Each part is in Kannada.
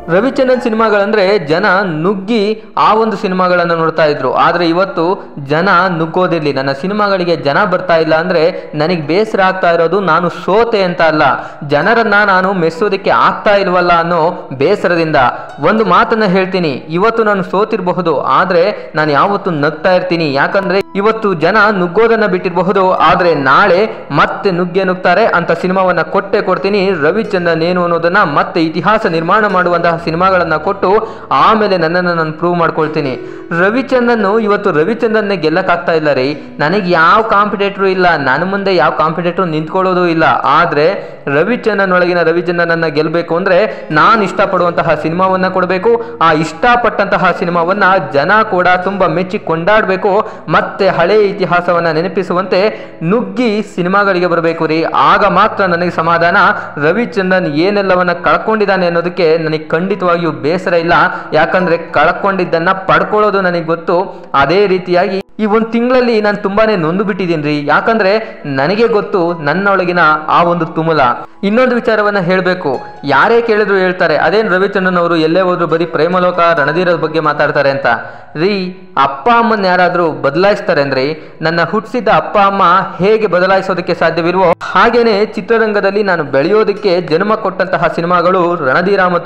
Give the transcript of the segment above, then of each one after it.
ರವಿಚಂದ್ರನ್ ಸಿನಿಮಾಗಳಂದ್ರೆ ಜನ ನುಗ್ಗಿ ಆ ಒಂದು ಸಿನಿಮಾಗಳನ್ನು ನೋಡ್ತಾ ಇದ್ರು. ಆದರೆ ಇವತ್ತು ಜನ ನುಗ್ಗೋದಿರ್ಲಿ, ನನ್ನ ಸಿನಿಮಾಗಳಿಗೆ ಜನ ಬರ್ತಾ ಇಲ್ಲ ಅಂದ್ರೆ ನನಗೆ ಬೇಸರ ಆಗ್ತಾ ಇರೋದು ನಾನು ಸೋತೆ ಅಂತ ಅಲ್ಲ, ಜನರನ್ನ ನಾನು ಮೆಚ್ಚೋದಕ್ಕೆ ಆಗ್ತಾ ಇಲ್ವಲ್ಲ ಅನ್ನೋ ಬೇಸರದಿಂದ. ಒಂದು ಮಾತನ್ನ ಹೇಳ್ತೀನಿ, ಇವತ್ತು ನಾನು ಸೋತಿರಬಹುದು ಆದ್ರೆ ನಾನು ಯಾವತ್ತು ನಗ್ತಾ ಇರ್ತೀನಿ. ಯಾಕಂದ್ರೆ ಇವತ್ತು ಜನ ನುಗ್ಗೋದನ್ನ ಬಿಟ್ಟಿರಬಹುದು, ಆದ್ರೆ ನಾಳೆ ಮತ್ತೆ ನುಗ್ತಾರೆ ಅಂತ ಸಿನಿಮಾವನ್ನ ಕೊಡ್ತೀನಿ. ರವಿಚಂದ್ರನ್ ಏನು ಅನ್ನೋದನ್ನ ಮತ್ತೆ ಇತಿಹಾಸ ನಿರ್ಮಾಣ ಮಾಡುವಂತಹ ಸಿನಿಮಾಗಳನ್ನ ಕೊಟ್ಟು ಆಮೇಲೆ ನನ್ನನ್ನು ನಾನು ಪ್ರೂವ್ ಮಾಡ್ಕೊಳ್ತೀನಿ. ರವಿಚಂದ್ರನ್ ಇವತ್ತು ರವಿಚಂದ್ರನ್ನೇ ಗೆಲ್ಲಕ್ಕಾಗ್ತಾ ಇಲ್ಲ ರೀ. ನನಗೆ ಯಾವ ಕಾಂಪಿಟೇಟರ್ ಇಲ್ಲ, ನನ್ನ ಮುಂದೆ ಯಾವ ಕಾಂಪಿಟೇಟರ್ ನಿಂತ್ಕೊಳ್ಳೋದು ಇಲ್ಲ. ಆದ್ರೆ ರವಿಚಂದ್ರನ್ ಒಳಗಿನ ರವಿಚಂದ್ರನನ್ನ ಗೆಲ್ಲಬೇಕು ಅಂದ್ರೆ ನಾನು ಇಷ್ಟಪಡುವಂತಹ ಸಿನಿಮಾವನ್ನ ಕೊಡಬೇಕು. ಆ ಇಷ್ಟಪಟ್ಟಂತಹ ಸಿನಿಮಾವನ್ನ ಜನ ಕೂಡ ತುಂಬಾ ಮೆಚ್ಚಿ ಕೊಂಡಾಡಬೇಕು. ಮತ್ತೆ ಹಳೆ ಇತಿಹಾಸವನ್ನ ನೆನಪಿಸುವಂತೆ ನುಗ್ಗಿ ಸಿನಿಮಾಗಳಿಗೆ ಬರಬೇಕು ರೀ. ಆಗ ಮಾತ್ರ ನನಗೆ ಸಮಾಧಾನ. ರವಿಚಂದ್ರನ್ ಏನೆಲ್ಲವನ್ನ ಕಳ್ಕೊಂಡಿದ್ದಾನೆ ಅನ್ನೋದಕ್ಕೆ ನನಗೆ ಖಂಡಿತವಾಗಿಯೂ ಬೇಸರ ಇಲ್ಲ. ಯಾಕಂದ್ರೆ ಕಳ್ಕೊಂಡಿದ್ದನ್ನ ಪಡ್ಕೊಳ್ಳೋದು ನನಗೆ ಗೊತ್ತು. ಅದೇ ರೀತಿಯಾಗಿ ಈ ಒಂದು ತಿಂಗಳಲ್ಲಿ ನಾನು ತುಂಬಾನೇ ನೊಂದು ಬಿಟ್ಟಿದ್ದೀನಿ ರೀ. ಯಾಕಂದ್ರೆ ನನಗೆ ಗೊತ್ತು ನನ್ನೊಳಗಿನ ಆ ಒಂದು ತುಮುಲ. ಇನ್ನೊಂದು ವಿಚಾರವನ್ನ ಹೇಳಬೇಕು, ಯಾರೇ ಕೇಳಿದ್ರು ಹೇಳ್ತಾರೆ ಅದೇನು ರವಿಚಂದ್ರನ್ ಅವರು ಎಲ್ಲೇ ಹೋದ್ರು ಬರೀ ಪ್ರೇಮಲೋಕ ರಣಧೀರದ ಬಗ್ಗೆ ಮಾತಾಡ್ತಾರೆ ಅಂತ. ರೀ, ಅಪ್ಪ ಅಮ್ಮನ ಯಾರಾದ್ರೂ ಬದಲಾಯಿಸ್ತಾರೆ ಅಂದ್ರೆ ನನ್ನ ಹುಟ್ಟಿಸಿದ ಅಪ್ಪ ಅಮ್ಮ ಹೇಗೆ ಬದಲಾಯಿಸೋದಕ್ಕೆ ಸಾಧ್ಯವಿಲ್ವೋ ಹಾಗೇನೆ ಚಿತ್ರರಂಗದಲ್ಲಿ ನಾನು ಬೆಳೆಯೋದಕ್ಕೆ ಜನ್ಮ ಕೊಟ್ಟಂತಹ ಸಿನಿಮಾಗಳು ರಣಧೀರ ಮತ್ತು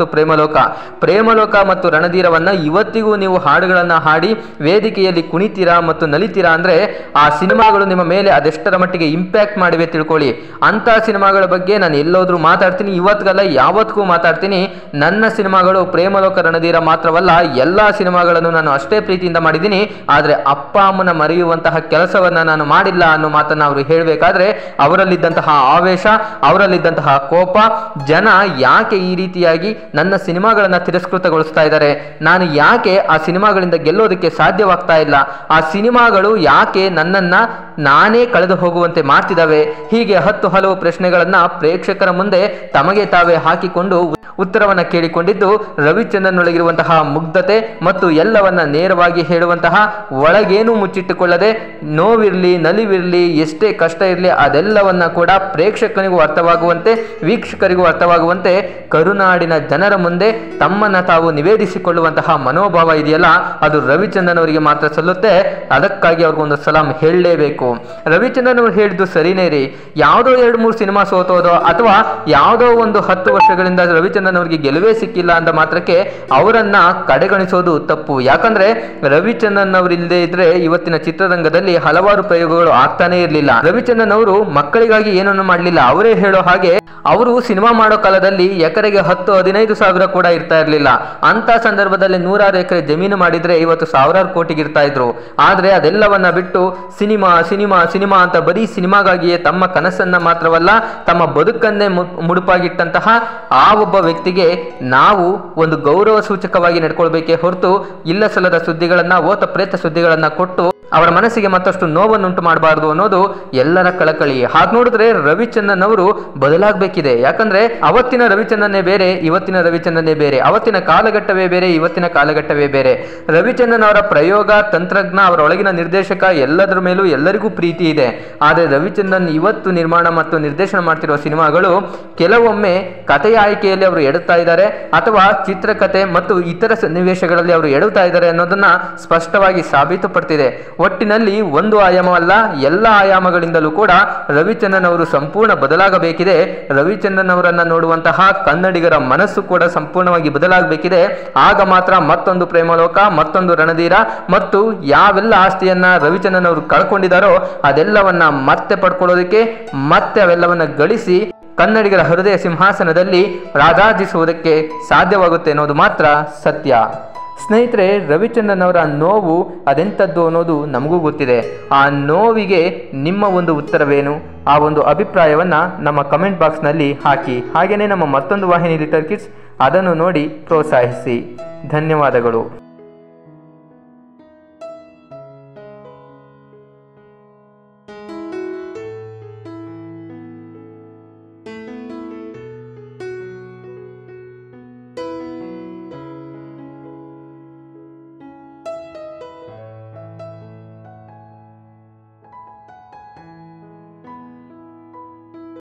ಪ್ರೇಮಲೋಕ ಮತ್ತು ರಣಧೀರವನ್ನ ಇವತ್ತಿಗೂ ನೀವು ಹಾಡುಗಳನ್ನ ಹಾಡಿ ವೇದಿಕೆಯಲ್ಲಿ ಕುಣಿತೀರಾ ಮತ್ತು ನಲಿತೀರಾ ಅಂದ್ರೆ ಆ ಸಿನಿಮಾಗಳು ನಿಮ್ಮ ಮೇಲೆ ಅದೆಷ್ಟರ ಮಟ್ಟಿಗೆ ಇಂಪ್ಯಾಕ್ಟ್ ಮಾಡಿವೆ ತಿಳ್ಕೊಳ್ಳಿ. ಅಂತ ಸಿನಿಮಾಗಳ ಬಗ್ಗೆ ನಾನು ಎಲ್ಲೋದ್ರೂ ಮಾತಾಡ್ತೀನಿ, ಇವತ್ತಿಗಲ್ಲ ಯಾವತ್ತಿಗೂ ಮಾತಾಡ್ತೀನಿ. ನನ್ನ ಸಿನಿಮಾಗಳು ಪ್ರೇಮಲೋಕ ರಣಧೀರ ಮಾತ್ರವಲ್ಲ, ಎಲ್ಲಾ ಸಿನಿಮಾಗಳನ್ನು ನಾನು ಅಷ್ಟೇ ಪ್ರೀತಿಯಿಂದ ಮಾಡಿದ್ದೀನಿ. ಆದ್ರೆ ಅಪ್ಪ ಅಮ್ಮನ ಮರೆಯುವಂತಹ ಕೆಲಸವನ್ನ ನಾನು ಮಾಡಿಲ್ಲ ಅನ್ನೋ ಮಾತನ್ನ ಅವರು ಹೇಳಬೇಕಾದ್ರೆ ಅವರಲ್ಲಿದ್ದಂತಹ ಆವೇಶ, ಅವರಲ್ಲಿದ್ದಂತಹ ಕೋಪ, ಜನ ಯಾಕೆ ಈ ರೀತಿಯಾಗಿ ನನ್ನ ಸಿನಿಮಾಗಳನ್ನ ತಿರಸ್ಕೃತಗೊಳಿಸ್ತಾ ಇದ್ದಾರೆ, ನಾನು ಯಾಕೆ ಆ ಸಿನಿಮಾಗಳಿಂದ ಗೆಲ್ಲೋದಕ್ಕೆ ಸಾಧ್ಯವಾಗ್ತಾ ಇಲ್ಲ, ಆ ಸಿನಿಮಾಗಳು ಯಾಕೆ ನನ್ನನ್ನ ನಾನೇ ಕಳೆದು ಹೋಗುವಂತೆ ಮಾಡ್ತಿದ್ದಾವೆ, ಹೀಗೆ ಹಲವು ಪ್ರಶ್ನೆಗಳನ್ನ ಪ್ರೇಕ್ಷಕರ ಮುಂದೆ ತಮಗೆ ತಾವೇ ಹಾಕಿಕೊಂಡು ಉತ್ತರವನ್ನ ಕೇಳಿಕೊಂಡಿದ್ದು ರವಿಚಂದ್ರನ್ ಒಳಗಿರುವಂತಹ ಮುಗ್ಧತೆ ಮತ್ತು ಎಲ್ಲವನ್ನ ನೇರವಾಗಿ ಹೇಳುವಂತಹ, ಒಳಗೇನು ಮುಚ್ಚಿಟ್ಟುಕೊಳ್ಳದೆ ನೋವಿರ್ಲಿ ನಲಿವಿರ್ಲಿ ಎಷ್ಟೇ ಕಷ್ಟ ಇರಲಿ ಅದೆಲ್ಲವನ್ನ ಕೂಡ ಪ್ರೇಕ್ಷಕನಿಗೂ ಅರ್ಥವಾಗುವಂತೆ ವೀಕ್ಷಕರಿಗೂ ಅರ್ಥವಾಗುವಂತೆ ಕರುನಾಡಿನ ಜನರ ಮುಂದೆ ತಮ್ಮನ್ನ ತಾವು ನಿವೇದಿಸಿಕೊಳ್ಳುವಂತಹ ಮನೋಭಾವ ಇದೆಯಲ್ಲ ಅದು ರವಿಚಂದ್ರನ್ ಅವರಿಗೆ ಮಾತ್ರ ಸಲ್ಲುತ್ತೆ. ಅದಕ್ಕಾಗಿ ಅವ್ರಿಗೊಂದು ಸಲಾಂ ಹೇಳಲೇಬೇಕು. ರವಿಚಂದ್ರನ್ ಅವರು ಹೇಳಿದ್ದು ಸರಿನೇ ರೀ. ಯಾವುದೋ 2-3 ಸಿನಿಮಾ ಸೋತೋದೋ ಅಥವಾ ಯಾವುದೋ ಒಂದು 10 ವರ್ಷಗಳಿಂದ ರವಿಚಂದ್ರನ್ ಅವರಿಗೆ ಗೆಲುವೇ ಸಿಕ್ಕಿಲ್ಲ ಅಂತ ಮಾತ್ರಕ್ಕೆ ಅವರನ್ನ ಕಡೆಗಣಿಸೋದು ತಪ್ಪು. ಯಾಕಂದ್ರೆ ರವಿಚಂದ್ರನ್ ಅವರು ಇಲ್ಲದೆ ಇದ್ರೆ ಇವತ್ತಿನ ಚಿತ್ರರಂಗದಲ್ಲಿ ಹಲವಾರು ಪ್ರಯೋಗಗಳು ಆಗ್ತಾನೆ ಇರಲಿಲ್ಲ. ರವಿಚಂದ್ರನ್ ಅವರು ಮಕ್ಕಳಿಗಾಗಿ ಏನನ್ನು ಮಾಡಲಿಲ್ಲ. ಅವರೇ ಹೇಳೋ ಹಾಗೆ ಅವರು ಸಿನಿಮಾ ಮಾಡೋ ಕಾಲದಲ್ಲಿ ಎಕರೆಗೆ 10-15 ಸಾವಿರ ಕೂಡ ಇರ್ತಾ ಇರಲಿಲ್ಲ. ಅಂತ ಸಂದರ್ಭದಲ್ಲಿ 100 ಎಕರೆ ಜಮೀನು ಮಾಡಿದ್ರೆ ಇವತ್ತು ಸಾವಿರಾರು ಕೋಟಿಗೆ ಇರ್ತಾ ಇದ್ರು. ಆದ್ರೆ ಅದೆಲ್ಲವನ್ನ ಬಿಟ್ಟು ಸಿನಿಮಾ ಅಂತ ಬರೀ ಸಿನಿಮಾಗಾಗಿಯೇ ತಮ್ಮ ಕನಸನ್ನ ಮಾತ್ರವಲ್ಲ ತಮ್ಮ ಬದುಕನ್ನೇ ಮುಡುಪಾಗಿಟ್ಟಂತಹ ಆ ಒಬ್ಬ ವ್ಯಕ್ತಿಗೆ ನಾವು ಒಂದು ಗೌರವ ಸೂಚಕವಾಗಿ ನಡ್ಕೊಳ್ಬೇಕೇ ಹೊರತು ಇಲ್ಲ ಸಲ್ಲದ ಸುದ್ದಿಗಳನ್ನ ಓತ ಪ್ರೇತ ಸುದ್ದಿಗಳನ್ನ ಕೊಟ್ಟು ಅವರ ಮನಸ್ಸಿಗೆ ಮತ್ತಷ್ಟು ನೋವನ್ನುಂಟು ಮಾಡಬಾರದು ಅನ್ನೋದು ಎಲ್ಲರ ಕಳಕಳಿ. ಹಾಗೆ ನೋಡಿದ್ರೆ ರವಿಚಂದ್ರನ್ ಅವರು ಬದಲಾಗಬೇಕಿದೆ. ಯಾಕಂದ್ರೆ ಅವತ್ತಿನ ರವಿಚಂದ್ರನ್ನೇ ಬೇರೆ, ಇವತ್ತಿನ ರವಿಚಂದ್ರನ್ನೇ ಬೇರೆ. ಅವತ್ತಿನ ಕಾಲಘಟ್ಟವೇ ಬೇರೆ, ಇವತ್ತಿನ ಕಾಲಘಟ್ಟವೇ ಬೇರೆ. ರವಿಚಂದ್ರನ್ ಅವರ ಪ್ರಯೋಗ, ತಂತ್ರಜ್ಞ, ಅವರ ಒಳಗಿನ ನಿರ್ದೇಶಕ ಎಲ್ಲದರ ಮೇಲೂ ಎಲ್ಲರಿಗೂ ಪ್ರೀತಿ ಇದೆ. ಆದರೆ ರವಿಚಂದ್ರನ್ ಇವತ್ತು ನಿರ್ಮಾಣ ಮತ್ತು ನಿರ್ದೇಶನ ಮಾಡ್ತಿರುವ ಸಿನಿಮಾಗಳು ಕೆಲವೊಮ್ಮೆ ಕಥೆಯ ಆಯ್ಕೆಯಲ್ಲಿ ಅವರು ಎಡುತ್ತಾ ಇದ್ದಾರೆ ಅಥವಾ ಚಿತ್ರಕಥೆ ಮತ್ತು ಇತರ ಸನ್ನಿವೇಶಗಳಲ್ಲಿ ಅವರು ಎಡುತ್ತಾ ಇದ್ದಾರೆ ಅನ್ನೋದನ್ನ ಸ್ಪಷ್ಟವಾಗಿ ಸಾಬೀತುಪಡ್ತಿದೆ. ಒಟ್ಟಿನಲ್ಲಿ ಒಂದು ಆಯಾಮವಲ್ಲ, ಎಲ್ಲ ಆಯಾಮಗಳಿಂದಲೂ ಕೂಡ ರವಿಚಂದ್ರನ್ ಅವರು ಸಂಪೂರ್ಣ ಬದಲಾಗಬೇಕಿದೆ. ರವಿಚಂದ್ರನ್ ಅವರನ್ನ ನೋಡುವಂತಹ ಕನ್ನಡಿಗರ ಮನಸ್ಸು ಕೂಡ ಸಂಪೂರ್ಣವಾಗಿ ಬದಲಾಗಬೇಕಿದೆ. ಆಗ ಮಾತ್ರ ಮತ್ತೊಂದು ಪ್ರೇಮಲೋಕ, ಮತ್ತೊಂದು ರಣಧೀರ ಮತ್ತು ಯಾವೆಲ್ಲ ಆಸ್ತಿಯನ್ನ ರವಿಚಂದ್ರನ್ ಅವರು ಕಳ್ಕೊಂಡಿದ್ದಾರೋ ಅದೆಲ್ಲವನ್ನ ಮತ್ತೆ ಪಡ್ಕೊಳ್ಳೋದಕ್ಕೆ, ಮತ್ತೆ ಅವೆಲ್ಲವನ್ನ ಗಳಿಸಿ ಕನ್ನಡಿಗರ ಹೃದಯ ಸಿಂಹಾಸನದಲ್ಲಿ ರಾರಾಜಿಸುವುದಕ್ಕೆ ಸಾಧ್ಯವಾಗುತ್ತೆ ಅನ್ನೋದು ಮಾತ್ರ ಸತ್ಯ. ಸ್ನೇಹಿತರೆ, ರವಿಚಂದ್ರನ್ ಅವರ ನೋವು ಅದೆಂಥದ್ದು ಅನ್ನೋದು ನಮಗೂ ಗೊತ್ತಿದೆ. ಆ ನೋವಿಗೆ ನಿಮ್ಮ ಒಂದು ಉತ್ತರವೇನು? ಆ ಒಂದು ಅಭಿಪ್ರಾಯವನ್ನು ನಮ್ಮ ಕಮೆಂಟ್ ಬಾಕ್ಸ್ನಲ್ಲಿ ಹಾಕಿ. ಹಾಗೆಯೇ ನಮ್ಮ ಮತ್ತೊಂದು ವಾಹಿನಿ ಲಿಟಲ್ ಕಿಡ್ಸ್, ಅದನ್ನು ನೋಡಿ ಪ್ರೋತ್ಸಾಹಿಸಿ. ಧನ್ಯವಾದಗಳು.